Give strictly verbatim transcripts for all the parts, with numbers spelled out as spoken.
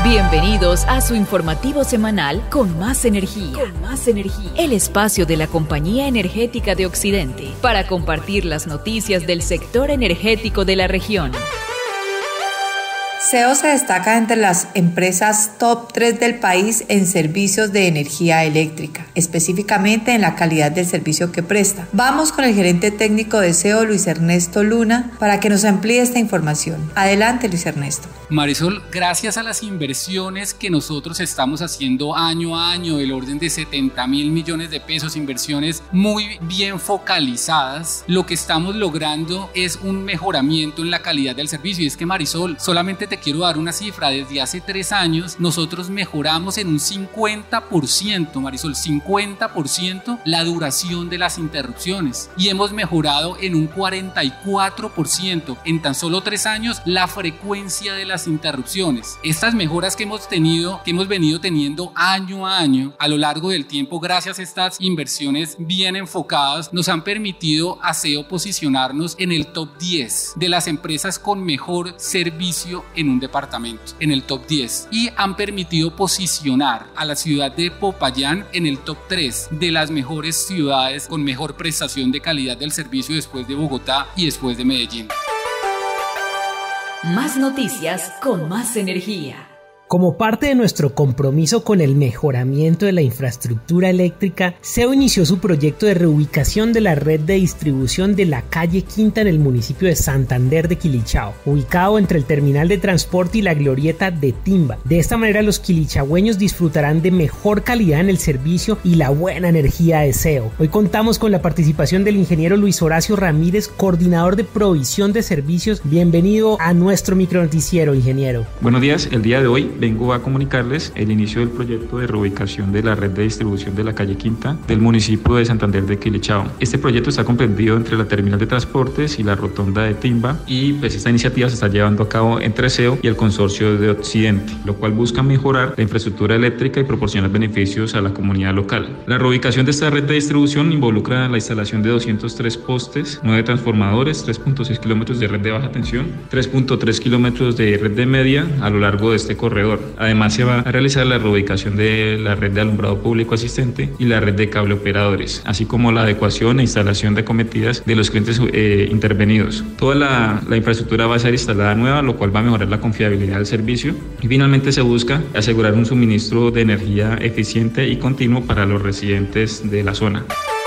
Bienvenidos a su informativo semanal Con Más Energía. Con Más Energía. El espacio de la Compañía Energética de Occidente para compartir las noticias del sector energético de la región. C E O se destaca entre las empresas top tres del país en servicios de energía eléctrica, específicamente en la calidad del servicio que presta. Vamos con el gerente técnico de C E O, Luis Ernesto Luna, para que nos amplíe esta información. Adelante, Luis Ernesto. Marisol, gracias a las inversiones que nosotros estamos haciendo año a año, del orden de setenta mil millones de pesos, inversiones muy bien focalizadas, lo que estamos logrando es un mejoramiento en la calidad del servicio. Y es que, Marisol, solamente te quiero dar una cifra. Desde hace tres años nosotros mejoramos en un cincuenta por ciento, Marisol, cincuenta por ciento la duración de las interrupciones, y hemos mejorado en un cuarenta y cuatro por ciento en tan solo tres años la frecuencia de las interrupciones. Estas mejoras que hemos tenido, que hemos venido teniendo año a año a lo largo del tiempo, gracias a estas inversiones bien enfocadas, nos han permitido a C E O posicionarnos en el top diez de las empresas con mejor servicio en un departamento, en el top diez, y han permitido posicionar a la ciudad de Popayán en el top tres de las mejores ciudades con mejor prestación de calidad del servicio, después de Bogotá y después de Medellín. Más noticias con Más Energía. Como parte de nuestro compromiso con el mejoramiento de la infraestructura eléctrica, C E O inició su proyecto de reubicación de la red de distribución de la calle Quinta en el municipio de Santander de Quilichao, ubicado entre el terminal de transporte y la glorieta de Timba. De esta manera, los quilichagüeños disfrutarán de mejor calidad en el servicio y la buena energía de C E O. Hoy contamos con la participación del ingeniero Luis Horacio Ramírez, coordinador de provisión de servicios. Bienvenido a nuestro micronoticiero, ingeniero. Buenos días. El día de hoy vengo a comunicarles el inicio del proyecto de reubicación de la red de distribución de la calle Quinta del municipio de Santander de Quilichao. Este proyecto está comprendido entre la terminal de transportes y la rotonda de Timba, y pues esta iniciativa se está llevando a cabo entre C E O y el consorcio de Occidente, lo cual busca mejorar la infraestructura eléctrica y proporcionar beneficios a la comunidad local. La reubicación de esta red de distribución involucra la instalación de doscientos tres postes, nueve transformadores, tres punto seis kilómetros de red de baja tensión, tres punto tres kilómetros de red de media a lo largo de este corredor. Además, se va a realizar la reubicación de la red de alumbrado público asistente y la red de cable operadores, así como la adecuación e instalación de acometidas de los clientes eh, intervenidos. Toda la, la infraestructura va a ser instalada nueva, lo cual va a mejorar la confiabilidad del servicio, y finalmente se busca asegurar un suministro de energía eficiente y continuo para los residentes de la zona.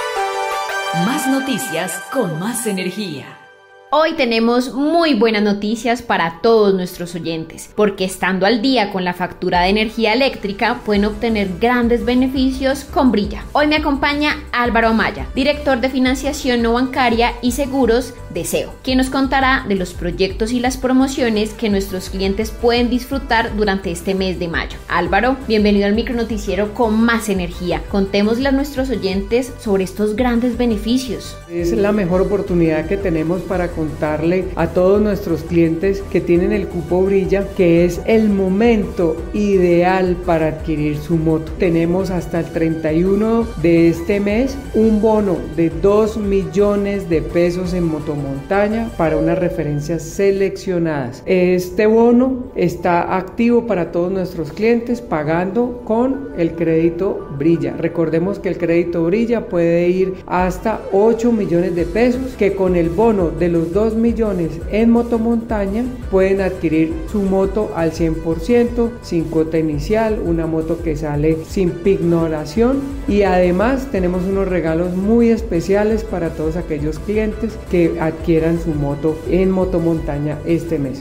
Más noticias con Más Energía. Hoy tenemos muy buenas noticias para todos nuestros oyentes, porque estando al día con la factura de energía eléctrica pueden obtener grandes beneficios con Brilla. Hoy me acompaña Álvaro Amaya, director de financiación no bancaria y seguros de C E O, quien nos contará de los proyectos y las promociones que nuestros clientes pueden disfrutar durante este mes de mayo. Álvaro, bienvenido al micronoticiero Con Más Energía. Contémosle a nuestros oyentes sobre estos grandes beneficios. Es la mejor oportunidad que tenemos para contarle a todos nuestros clientes que tienen el cupo Brilla que es el momento ideal para adquirir su moto. Tenemos hasta el treinta y uno de este mes un bono de dos millones de pesos en motomontaña para unas referencias seleccionadas. Este bono está activo para todos nuestros clientes pagando con el crédito Brilla. Recordemos que el crédito Brilla puede ir hasta ocho millones de pesos, que con el bono de los dos millones en motomontaña pueden adquirir su moto al cien por ciento, sin cuota inicial, una moto que sale sin pignoración, y además tenemos unos regalos muy especiales para todos aquellos clientes que adquieran su moto en motomontaña este mes.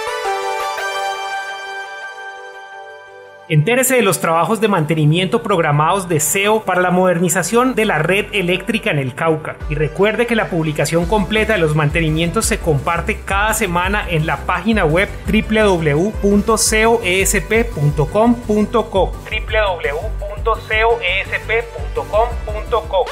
Entérese de los trabajos de mantenimiento programados de C E O para la modernización de la red eléctrica en el Cauca. Y recuerde que la publicación completa de los mantenimientos se comparte cada semana en la página web doble u doble u doble u punto coesp punto com punto co doble u doble u doble u punto coesp punto com punto co.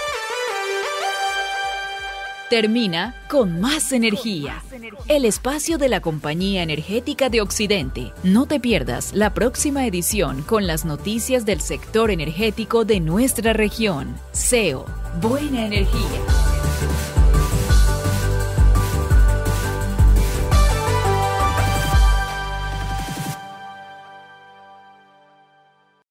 Termina Con Más Energía, el espacio de la Compañía Energética de Occidente. No te pierdas la próxima edición con las noticias del sector energético de nuestra región. C E O, buena energía.